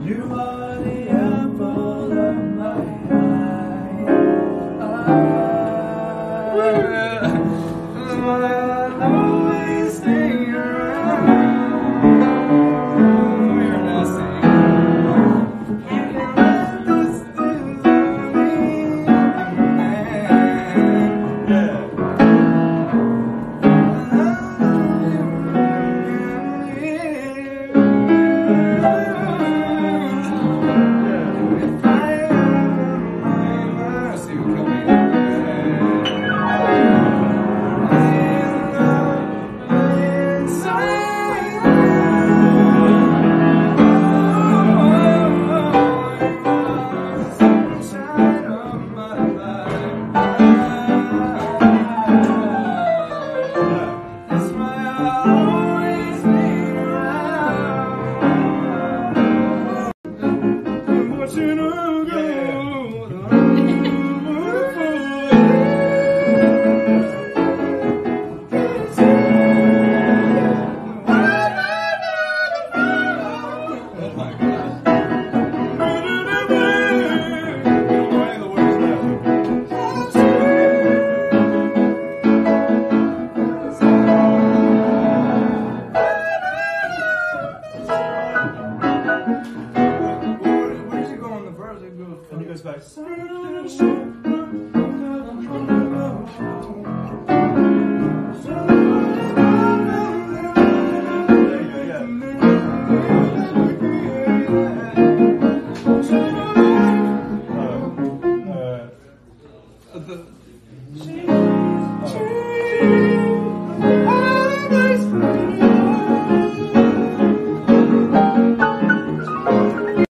You are the apple of my eye. That's why I always stay around. You're not saying can't let this lose me. Yeah. And he goes back.